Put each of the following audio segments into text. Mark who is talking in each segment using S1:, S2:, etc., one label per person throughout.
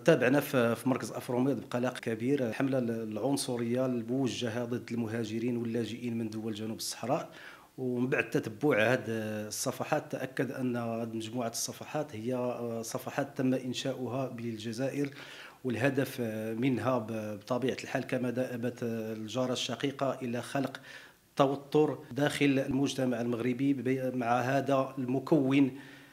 S1: تابعنا في مركز أفروميد بقلق كبير الحملة العنصرية الموجهة ضد المهاجرين واللاجئين من دول جنوب الصحراء. ومن بعد تتبع هذه الصفحات تأكد أن مجموعة الصفحات هي صفحات تم إنشاؤها بالجزائر، والهدف منها بطبيعة الحال كما دأبت الجارة الشقيقة إلى خلق توتر داخل المجتمع المغربي مع هذا المكون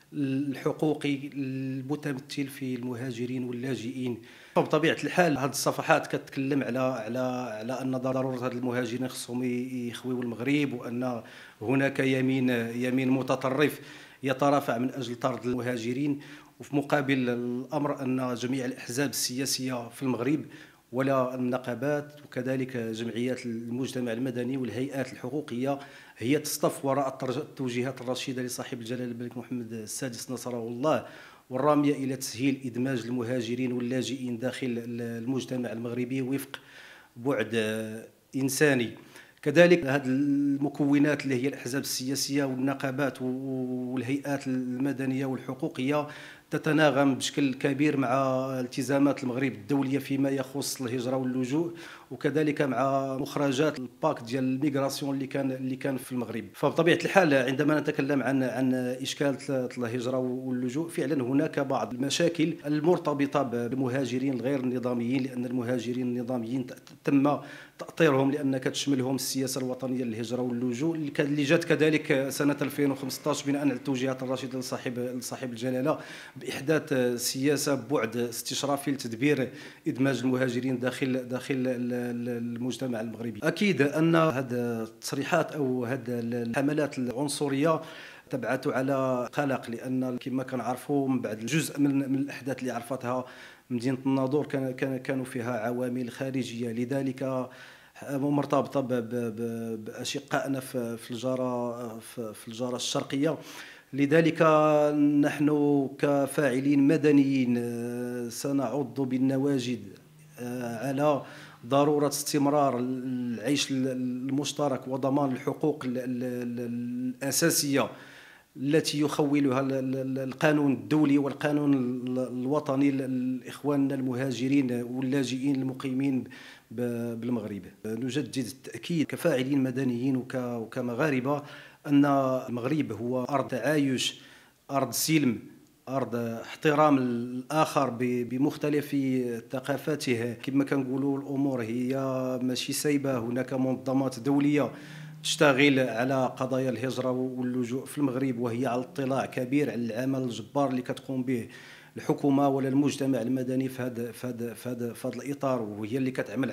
S1: الحقوقي المتمثل في المهاجرين واللاجئين. بطبيعة الحال هذه الصفحات كتكلم على أن ضرورة هذه المهاجرين خصهم يخويوا المغرب، وأن هناك يمين متطرف يترافع من أجل طرد المهاجرين، وفي مقابل الأمر أن جميع الأحزاب السياسية في المغرب ولا النقابات وكذلك جمعيات المجتمع المدني والهيئات الحقوقية هي تصطف وراء التوجيهات الرشيدة لصاحب الجلالة الملك محمد السادس نصره الله، والرامية إلى تسهيل إدماج المهاجرين واللاجئين داخل المجتمع المغربي وفق بعد إنساني. كذلك هذه المكونات اللي هي الأحزاب السياسية والنقابات والهيئات المدنية والحقوقية تتناغم بشكل كبير مع التزامات المغرب الدولية فيما يخص الهجرة واللجوء، وكذلك مع مخرجات الباك ديال الميغراسيون اللي كان في المغرب. فبطبيعة الحال عندما نتكلم عن إشكال الهجرة واللجوء، فعلا هناك بعض المشاكل المرتبطة بالمهاجرين الغير النظاميين، لأن المهاجرين النظاميين تم تأطيرهم لأنك تشملهم السياسة الوطنية للهجرة واللجوء اللي جات كذلك سنة 2015 بناء على التوجيهات الرشيدة لصاحب الجلالة بإحداث سياسة بعد استشرافي لتدبير إدماج المهاجرين داخل المجتمع المغربي. أكيد أن هذه التصريحات أو هذه الحملات العنصرية تبعث على قلق، لأن كما كنعرفوا من بعد جزء من الأحداث اللي عرفتها مدينة الناظور كانوا فيها عوامل خارجية، لذلك مرتبطة بأشقائنا في الجارة الشرقية. لذلك نحن كفاعلين مدنيين سنعض بالنواجذ على ضرورة استمرار العيش المشترك وضمان الحقوق الأساسية التي يخولها القانون الدولي والقانون الوطني لإخواننا المهاجرين واللاجئين المقيمين بالمغرب. نجدد التأكيد كفاعلين مدنيين وكمغاربة أن المغرب هو أرض تعايش، أرض سلم، أرض احترام الآخر بمختلف ثقافاته. كما كنقولوا الأمور هي ماشي سايبة، هناك منظمات دولية تشتغل على قضايا الهجرة واللجوء في المغرب، وهي على اطلاع كبير على العمل الجبار اللي كتقوم به الحكومة ولا المجتمع المدني في هذا الإطار، وهي اللي كتعمل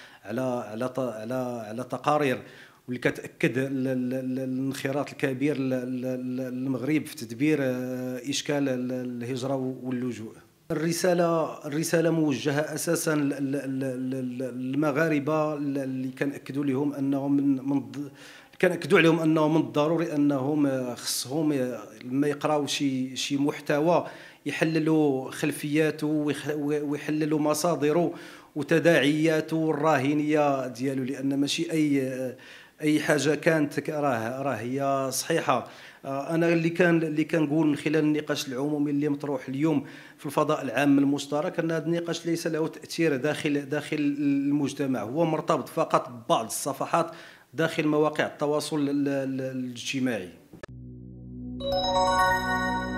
S1: على تقارير واللي كتأكد الانخراط الكبير للمغرب في تدبير إشكال الهجرة واللجوء. الرسالة موجهة أساسا للمغاربة اللي كنأكدوا لهم أنهم من الضروري أنهم خصهم لما يقراوا شي محتوى يحللوا خلفياته ويحللوا مصادره وتداعياته الراهنية ديالو، لأن ماشي أي حاجة كانت راه هي صحيحة. أنا اللي كنقول من خلال النقاش العمومي اللي مطروح اليوم في الفضاء العام المشترك أن هذا النقاش ليس له تأثير داخل المجتمع، هو مرتبط فقط ببعض الصفحات داخل مواقع التواصل الاجتماعي.